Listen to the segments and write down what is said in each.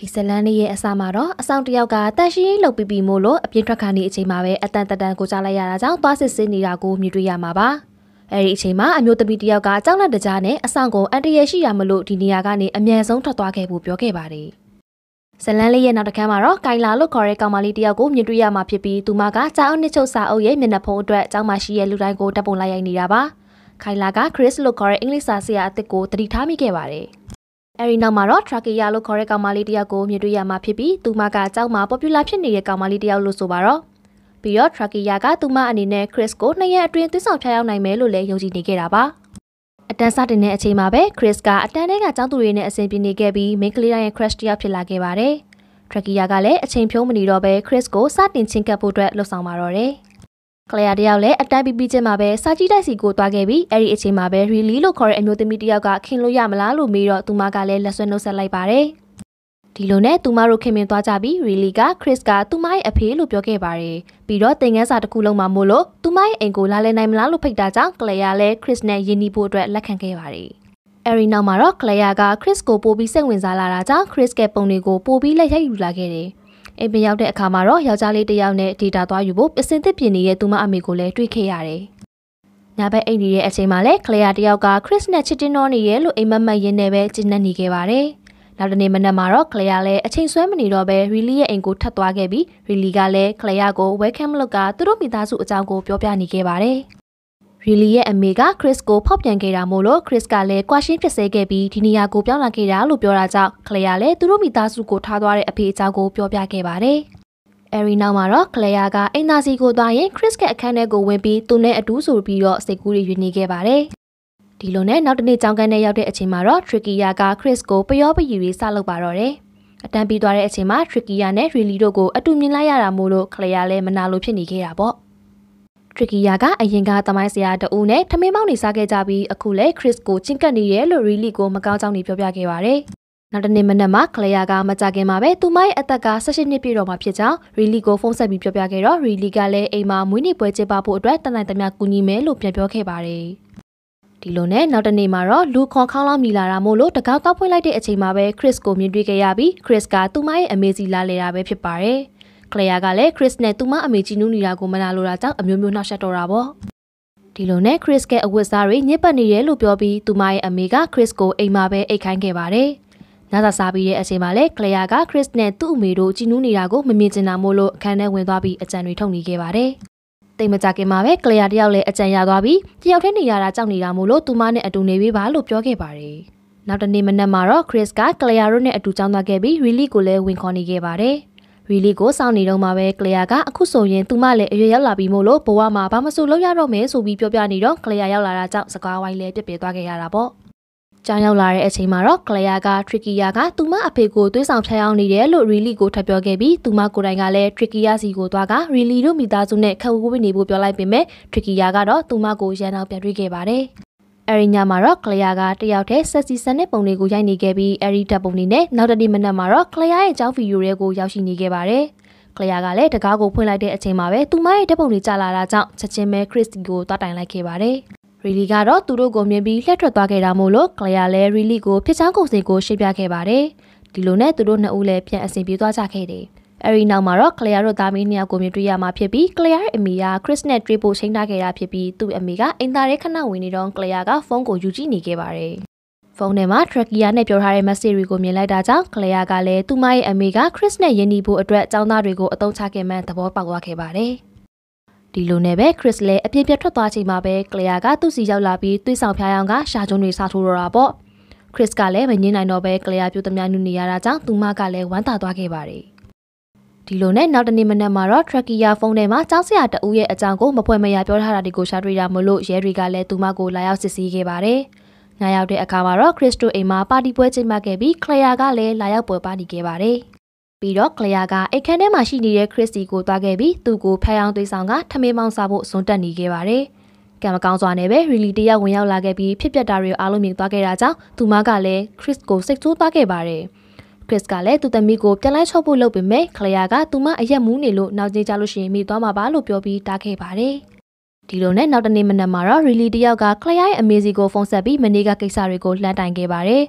ဒီဇလန်လေးရဲ့အစမှာတော့အဆောင်တယောက်ကတန်ရှင်းရေးလုပ်ပြီးမို့လို့အပြင်းထွက်ခါနေအချိန်မှာပဲအတန်ကိုကြားလိုက်ရတာကြောင့်သွားစစ်ဆေးနေတာကိုမြင်တွေ့ရမှာပါအဲဒီအချိန်မှာအမျိုးသမီးတယောက်ကကြောက်လန့်တကြားနဲ့အဆောင်ကိုအန်တရရှိရမလို့ဒီနေရာကနေအမြန်ဆုံးထွက်သွားခဲ့ဖို့ပြောခဲ့ပါတယ်ဇလန်လေးရဲ့နောက်တစ်ခါမှာတော့ကိုင်လာလို့ခေါ်တဲ့ကောင်မလေးတယောက်ကိုမြင်တွေ့ရမှာဖြစ်ပြီးသူမကကြောက်နှစ်ချုပ်စာအုပ်ရဲ့မျက်နှာဖုံးအတွက်ကျောင်းမှာရှိတဲ့လူတိုင်းကိုတပ်ပုံလိုက်ရိုက်နေတာပါခိုင်လာကခရစ်လို့ခေါ်တဲ့အင်္ဂလိပ်စာဆရာအသစ်ကိုတတိထားမိခဲ့ပါတယ်အဲဒီနောက်မှာတော့ထရာကီယာလို့ခေါ်တဲ့ကောင်မလေးတယောက်ကိုမြင်တွေ့ရမှာဖြစ်ပြီးသူမကကျောင်းမှာပေါ်ပူလာဖြစ်နေတဲ့ကောင်မလေးတယောက်လို့ဆိုပါတော့ပြီးတော့ထရာကီယာကသူမအနေနဲ့ခရစ်ကို2ရက်အတွင်းသွေးဆောင်ဖျားရောက်နိုင်မယ်လို့လည်းယုံကြည်နေခဲ့တာပါအတန်းစတင်တဲ့အချိန်မှာပဲခရစ်ကအတန်းထဲကကျောင်းသူတွေနဲ့အဆင်ပြေနေခဲ့ပြီးမိန်းကလေးတိုင်းရဲ့ crush တယောက်ဖြစ်လာခဲ့ပါတယ်ထရာကီယာကလည်းအချိန်ဖြုံးမနေတော့ပဲခရစ်ကိုစတင်ချင်းကပ်ဖို့အတွက်လှုပ်ဆောင်ပါတော့တယ်ကလျာတယောက်လည်းအတန်းပြီးချင်းမှာပဲစာကြီးတိုက်စီကိုသွားခဲ့ပြီးအဲ့ဒီအချိန်မှာပဲရီလီလို့ခေါ်တဲ့အမျိုးသမီးတယောက်ကခင်လို့ရမလားလို့မေးတော့သူမကလည်းလက်ဆွဲနှုတ်ဆက်လိုက်ပါတယ်ဒီလိုနဲ့သူမတို့ခင်မင်သွားကြပြီးရီလီကခရစ်ကသူမရဲ့အဖေလို့ပြောခဲ့ပါတယ်ပြီးတော့သင်ခန်းစာတစ်ခုလုံးမှာမို့လို့သူမရဲ့အိမ်ကိုလာလည်နိုင်မလားလို့ဖိတ်တာကြောင့်ကလျာလည်းခရစ်နဲ့ယဉ်နီဖို့အတွက်လက်ခံခဲ့ပါတယ်အဲဒီနောက်မှာတော့ကလျာကခရစ်ကိုပို့ပြီးစိတ်ဝင်စားလာတာကြောင့်ခရစ်ရဲ့ပုံတွေကိုပို့ပြီးလက်ရိုက်ယူလာခဲ့တယ်အိမ်ပြန်ရောက်တဲ့အခါမှာတော့ယောက်ျားလေးတစ်ယောက်နဲ့ဒေတာသွားယူဖို့ပစင်သစ်ပြင်နေတဲ့သူမအမေကိုလည်းတွေ့ခဲ့ရတယ်။ညဘက်အိမ်နေတဲ့အချိန်မှာလည်းကလျာတယောက်ကခရစ်နဲ့ချစ်တင်တော်နေရဲ့လို့အိမ်မက်ရင်းနဲ့ပဲကျဉ်းနှံ့နေခဲ့ပါတယ်။နောက်တနေ့မနက်မှာတော့ကလျာလည်းအချိန်ဆွဲမနေတော့ပဲရီလီရဲ့အိမ်ကိုထပ်သွားခဲ့ပြီးရီလီကလည်းကလျာကို welcome လုပ်ကသူတို့မိသားစုအကြောင်းကိုပြောပြနေခဲ့ပါတယ်။ရီလီရဲ့အမေကခရစ်ကိုဖောက်ပြန်ခဲ့တာမို့လို့ခရစ်ကလည်းကွာရှင်းဖြစ်စေခဲ့ပြီးဒီနေရာကိုပြောင်းလာခဲ့တာလို့ပြောတာကြောင့်ကလျာလည်းသူတို့မိသားစုကိုထားသွားတဲ့အဖေအကြောင်းကိုပြောပြခဲ့ပါတယ်။အဲဒီနောက်မှာတော့ကလျာကအိမ်သားစီကိုသွားရင်ခရစ်ကအခန်းထဲကိုဝင်ပြီးသူနဲ့အတူဆိုပြီးတော့စိတ်ကူးတွေယူနေခဲ့ပါတယ်။ဒီလိုနဲ့နောက်တနေ့ကျောင်းကန်းထဲရောက်တဲ့အချိန်မှာတော့ထရကီယာကခရစ်ကိုပျောပရီတွေစလုပ်ပါတော့တယ်။အတန်းပြီးသွားတဲ့အချိန်မှာထရကီယာနဲ့ရီလီတို့ကိုအတူမြင်လိုက်ရတာမို့လို့ကလျာလည်းမနာလိုဖြစ်နေခဲ့တာပေါ့။ထရကီယာကအရင်ကသမိုင်းဆရာတဦးနဲ့ထမင်းမောင်းနေစားခဲ့ကြပြီးအခုလဲခရစ်ကိုချင်းကပ်နေတယ်လို့ရီလီကိုမကောင်းကြောင်းနေပြောပြခဲ့ပါတယ်။နောက်တနေ့မနက်မှာကလျာကမကြခင်မှာပဲသူမရဲ့အသက်က18နှစ်ပြည့်တော့မှဖြစ်ကြောင်းရီလီကိုဖုန်းဆက်ပြီးပြောပြခဲ့တော့ရီလီကလည်းအိမ်မှာမွေးနေ့ပွဲကျင်းပဖို့အတွက်တနိုင်သမျှကူညီမယ်လို့ပြန်ပြောခဲ့ပါတယ်။ဒီလိုနဲ့နောက်တနေ့မှာတော့လူခွန်ခေါင်းလောင်းမိလာတာမို့လို့တကောက်တောက်ဖွင့်လိုက်တဲ့အချိန်မှာပဲခရစ်ကိုမြင်တွေ့ခဲ့ရပြီးခရစ်ကသူမရဲ့အမေစီလာလေတာပဲဖြစ်ပါတယ်။ကလျာကလည်းခရစ်နဲ့သူမအမေကြီးနူးနေတာကိုမနာလိုတာကြောင့်အမျိုးမျိုးနှောက်ယှက်တော့တာပေါ့ဒီလိုနဲ့ခရစ်ရဲ့အဝတ်စားတွေညစ်ပတ်နေတယ်လို့ပြောပြီးသူမရဲ့အမေကခရစ်ကိုအိမ်မှာပဲအိတ်ခိုင်းခဲ့ပါတယ်ညစာစားပြီးတဲ့အချိန်မှာလည်းကလျာကခရစ်နဲ့သူ့အမေတို့ကြီးနူးနေတာကိုမမြင်ချင်တာမို့လို့အခန်းထဲဝင်သွားပြီးအကြံတွေထုတ်နေခဲ့ပါတယ်တိတ်မကြခင်မှာပဲကလျာတယောက်လည်းအကြံရသွားပြီးတယောက်တည်းနေရတာကြောက်နေတာမို့လို့သူမနဲ့အတူနေပေးပါလို့ပြောခဲ့ပါတယ်နောက်တနေ့မနက်မှာတော့ခရစ်ကကလျာတို့နဲ့အတူကြောင်းသွားခဲ့ပြီးရီလီကိုလည်းဝင်ခေါ်နေခဲ့ပါတယ်ရီလီကိုစောင့်နေတော့မှပဲကလျာကအခုဆိုရင်သူမလည်းအရွယ်ရောက်လာပြီမို့လို့ဘဝမှာဘာမှမဆိုလုပ်ရတော့မယ်ဆိုပြီးပြောပြနေတော့ကလျာရောက်လာတာကြောင့်စကားဝိုင်းလည်းပြစ်ပြသွားခဲ့ရတာပေါ့။ကြောင်ရောက်လာတဲ့အချိန်မှာတော့ကလျာကထရကီယာကသူမအဖေကိုသွေးဆောင်ဖျက်အောင်နေတယ်လို့ရီလီကိုထပ်ပြောခဲ့ပြီးသူမကိုယ်တိုင်ကလည်းထရကီယာစီကိုသွားကရီလီတို့မိသားစုနဲ့ခက်ဝေးနေဖို့ပြောလိုက်ပေမဲ့ထရကီယာကတော့သူမကိုရန်အောင်ပြန်တွေ့ခဲ့ပါတယ်။အဲဒီညမှာတော့ကလျာကတယောက်တည်းဆက်စီဆန်တဲ့ပုံတွေကိုရိုက်နေခဲ့ပြီးအဲဒီဓာတ်ပုံတွေနဲ့နောက်တနေ့မနက်မှာတော့ကလျာရဲ့ကျောင်းဗီဒီယိုတွေကိုရောက်ရှိနေခဲ့ပါတယ်။ကလျာကလည်းတကားကိုဖွင့်လိုက်တဲ့အချိန်မှာပဲသူမရဲ့ဓာတ်ပုံတွေကျလာတာကြောင့်ချက်ချင်းပဲခရစ်တီကိုတွားတိုင်လိုက်ခဲ့ပါတယ်။ရီလီကတော့သူတို့ကိုမြင်ပြီးလှည့်ထွက်သွားခဲ့တာမို့လို့ကလျာလည်းရီလီကိုဖြစ်ချောင်းကုန်စင်ကိုရှင်းပြခဲ့ပါတယ်။ဒီလိုနဲ့သူတို့နှစ်ဦးလည်းပြန်အဆင်ပြေသွားကြခဲ့တယ်။အဲဒီနောက်မှာတော့ကလျာတို့သားမီးနှစ်ယောက်ကိုမြင်တွေ့ရမှာဖြစ်ပြီးကလျာရဲ့အမေကခရစ်နဲ့တွေ့ဖို့ချိန်ထားခဲ့တာဖြစ်ပြီးသူ့အမေကအင်တာရဲခဏဝင်နေတော့ကလျာကဖုန်းကိုယူကြည့်နေခဲ့ပါတယ်။ဖုန်းထဲမှာထရကီယာနဲ့ပြောထားတဲ့ message တွေကိုမြင်လိုက်တာကြောင့်ကလျာကလည်းသူမရဲ့အမေကခရစ်နဲ့ယဉ်နီဖို့အတွက်ចောင်းသားတွေကိုအသုံးချခဲ့မှန်းသဘောပေါက်သွားခဲ့ပါတယ်။ဒီလိုနဲ့ပဲခရစ်လည်းအပြင်းပြထွက်သွားချိန်မှာပဲကလျာကသူ့စီရောက်လာပြီးသွေးဆောင်ဖျားယောင်ကရှာကျုံတွေစားထိုးတော့တာပေါ့။ခရစ်ကလည်းမငင်းနိုင်တော့ပဲကလျာပြူသမျှနူနေရတာကြောင့်သူမကလည်းဝမ်းသာသွားခဲ့ပါတယ်။ဒီလိုနဲ့နောက်တနေ့မနက်မှာတော့ထရကီယာဖုန်းထဲမှာကျောင်းဆရာတဦးရဲ့အကြောင်းကိုမဖွယ်မရပြောထားတာတွေကိုရှာတွေ့ရမလို့ရဲတွေကလည်းသူမကိုလာရောက်စစ်ဆေးခဲ့ပါတယ်။ညရောက်တဲ့အခါမှာတော့ခရစ်တိုအိမ်မှာပါတီပွဲကျင်းပခဲ့ပြီးကလျာကလည်းလာရောက်ပွဲပါနေခဲ့ပါတယ်။ပြီးတော့ကလျာကအိတ်ခမ်းထဲမှာရှိနေတဲ့ခရစ်တီကိုသွားခဲ့ပြီးသူ့ကိုဖျားယောင်းသွေးဆောင်ကထမင်းမောင်းစားဖို့စွန့်တက်နေခဲ့ပါတယ်။ကံမကောင်းစွာနဲ့ပဲရီလီတယောက်ဝင်ရောက်လာခဲ့ပြီးဖြစ်ပျက်တာတွေအားလုံးမြင်သွားခဲ့တာကြောင့်သူမကလည်းခရစ်ကိုစိတ်ဆိုးသွားခဲ့ပါတယ်။ခရစ်ကလည်းသူ့သမီးကိုပြန်လိုက်ချော့ဖို့လုပ်ပေမဲ့ကလျာကသူမအရက်မူးနေလို့နောက်ကျကြလို့ရှိရင်မိသွားမှာပါလို့ပြောပြီးတားခဲ့ပါတယ်။ဒီလိုနဲ့နောက်တနေ့မနက်မှာတော့ရီလီတယောက်ကကလျာရဲ့အမေစီကိုဖုန်းဆက်ပြီးမနေ့ကကိစ္စတွေကိုလှမ်းတိုင်ခဲ့ပါတယ်။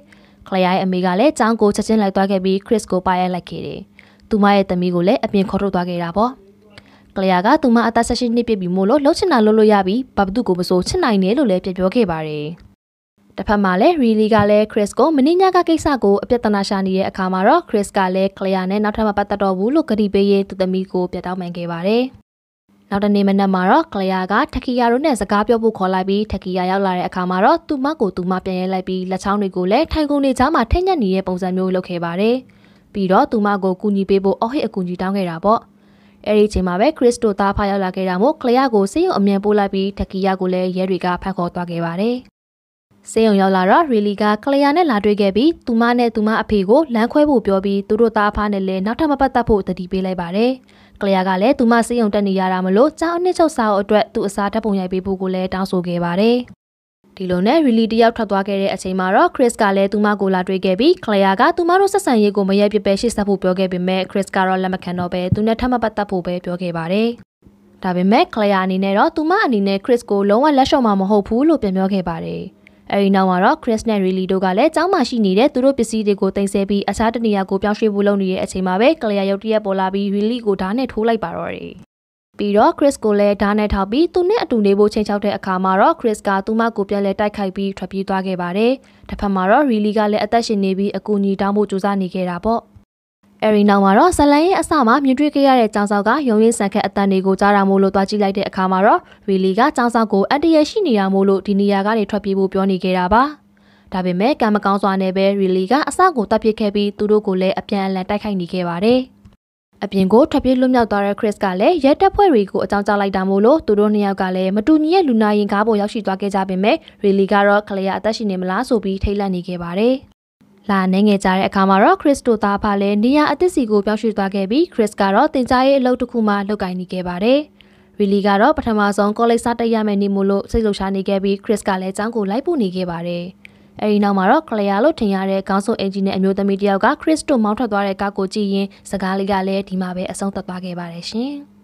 ကလျာရဲ့အမေကလည်းចောင်းကိုချက်ချင်းလိုက်သွားခဲ့ပြီးခရစ်ကိုပါရိုက်လိုက်ခဲ့တယ်။သူမရဲ့သမီးကိုလည်းအပြင်ခေါ်ထုတ်သွားခဲ့တာပေါ့။ကလျာကသူမအသက်16နှစ်ပြည့်ပြီမို့လို့လှုပ်ချင်တာလှုပ်လို့ရပြီးဘာဘသူကိုမဆိုချစ်နိုင်တယ်လို့လည်းပြောခဲ့ပါတယ်။တစ်ဖက်မှာလည်းရီလီကလည်းခရစ်ကိုမင်းညကကိစ္စကိုအပြတ်တနာရှာနေတဲ့အခါမှာတော့ခရစ်ကလည်းကလျာနဲ့နောက်ထပ်မပတ်သက်တော့ဘူးလို့ကတိပေးရေးသူသမီးကိုပြတ်တောင်းပန်ခဲ့ပါတယ်။နောက်တနေ့မနက်မှာတော့ကလျာကထက်ကီယာတို့နဲ့စကားပြောဖို့ခေါ်လိုက်ပြီးထက်ကီယာရောက်လာတဲ့အခါမှာတော့သူမကိုသူမပြန်ရဲလိုက်ပြီးလက်ချောင်းတွေကိုလည်းထိုင်ကုန်နေချားမှာထိတ်ညက်နေတဲ့ပုံစံမျိုးလုပ်ခဲ့ပါတယ်။ပြီးတော့သူမကိုကူညီပေးဖို့အော်ဟစ်အကူအညီတောင်းခဲ့တာပေါ့။အဲဒီအချိန်မှာပဲခရစ်တို့သားဖရောက်လာခဲ့တာမို့ကလျာကိုစေးရုံအမြန်ပို့လိုက်ပြီးထက်ကီယာကိုလည်းရဲတွေကဖမ်းခေါ်သွားခဲ့ပါတယ်။စေးရုံရောက်လာတော့ရီလီကကလျာနဲ့လာတွေ့ခဲ့ပြီးသူမနဲ့သူမအဖေကိုလမ်းခွဲဖို့ပြောပြီးသူတို့သားဖနဲ့လည်းနောက်ထပ်မပတ်သက်ဖို့တတိပေးလိုက်ပါတယ်။ကလျာကလည်းသူမစေးရုံတက်နေရတာမလို့ကြောင်းအနှစ်ချုပ်စာအုပ်အတွက်သူ့အစားဓာတ်ပုံရိုက်ပေးဖို့ကိုလည်းတောင်းဆိုခဲ့ပါတယ်။ဒီလိုနဲ့ရီလီတယောက်ထွက်သွားခဲ့တဲ့အချိန်မှာတော့ခရစ်ကလည်းသူမကိုလာတွေ့ခဲ့ပြီးကလျာကသူမတို့ဆက်ဆံရေးကိုမရက်ပြပဲရှေ့ဆက်ဖို့ပြောခဲ့ပေမဲ့ခရစ်ကတော့လက်မခံတော့ပဲသူနဲ့ထပ်မပတ်သက်ဖို့ပဲပြောခဲ့ပါတယ်။ဒါပေမဲ့ကလျာအနေနဲ့တော့သူမအနေနဲ့ခရစ်ကိုလုံးဝလက်လျှော့မှာမဟုတ်ဘူးလို့ပြောခဲ့ပါတယ်။အဲဒီနောက်မှာတော့ခရစ်နဲ့ရီလီတို့ကလည်းကျောင်းမှာရှိနေတဲ့သူတို့ပစ္စည်းတွေကိုတင်ဆက်ပြီးအခြားတနေရာကိုပြောင်းရွှေ့ဖို့လုပ်နေတဲ့အချိန်မှာပဲကလျာရုတ်တရက်ပေါ်လာပြီးရီလီကိုဓာတ်နဲ့ထိုးလိုက်ပါတော့တယ်။ပြီးတော့ခရစ်ကိုလည်းဓာတ်နဲ့ထောက်ပြီးသူနဲ့အတူနေဖို့ချိန်ချောက်တဲ့အခါမှာတော့ခရစ်ကသူမကိုပြန်လဲတိုက်ခိုက်ပြီးထွက်ပြေးသွားခဲ့ပါတယ်။တစ်ဖက်မှာတော့ရီလီကလည်းအသက်ရှင်နေပြီးအကူအညီတောင်းဖို့ကြိုးစားနေခဲ့တာပေါ့။အဲဒီနောက်မှာတော့ဇလန်ရဲ့အစမှာမြင်တွေ့ခဲ့ရတဲ့ចောင်းဆောက်ကရုံရင်းဆန်ခက်အတန်တွေကိုကြားရမို့လို့တွားကြည့်လိုက်တဲ့အခါမှာတော့ရီလီကចောင်းဆောက်ကိုအတ္တရရှိနေရမို့လို့ဒီနေရာကနေထွက်ပြေးဖို့ပြောနေခဲ့တာပါ။ဒါပေမဲ့ကံမကောင်းစွာနဲ့ပဲရီလီကအစကိုတပ်ပစ်ခဲ့ပြီးသူတို့ကိုလည်းအပြန်အလှန်တိုက်ခိုက်နေခဲ့ပါတယ်။အပြင်ကိုထွက်ပြေးလွတ်မြောက်သွားတဲ့ခရစ်ကလည်းရဲတပ်ဖွဲ့တွေကိုအကြောင်းကြားလိုက်တာမို့လို့သူတို့နှစ်ယောက်ကလည်းမတူညီရဲ့လူနာရင်ကားပေါ်ရောက်ရှိသွားခဲ့ကြပေမဲ့ရီလီကတော့ကလျာအသက်ရှင်နေမလားဆိုပြီးထိတ်လန့်နေခဲ့ပါတယ်။လာနေငယ်ကြတဲ့အခါမှာတော့ခရစ်တို့သားဖလည်းနေရာအသစ်စီကိုပြောင်းရွှေ့သွားခဲ့ပြီးခရစ်ကတော့တင်ကြားရေးအလုပ်တစ်ခုမှလုပ်ကိုင်နေခဲ့ပါတယ်။ရီလီကတော့ပထမဆုံးကောလိပ်စားတက်ရမယ်နေမို့လို့စိတ်လှုပ်ရှားနေခဲ့ပြီးခရစ်ကလည်းကျောင်းကိုလိုက်ပို့နေခဲ့ပါတယ်။အဲဒီနောက်မှာတော့ကလျာလို့ထင်ရတဲ့ခေါင်းစုံအင်ဂျင်နဲ့အမျိုးသမီးတယောက်ကခရစ်တို့မောင်းထွက်သွားတဲ့ကားကိုကြည့်ရင်စကားလေးကလည်းဒီမှာပဲအဆုံးသတ်သွားခဲ့ပါတယ်ရှင်။